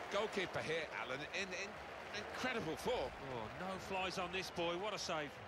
Goalkeeper here, Alan, in incredible form. Oh, no flies on this boy, what a save.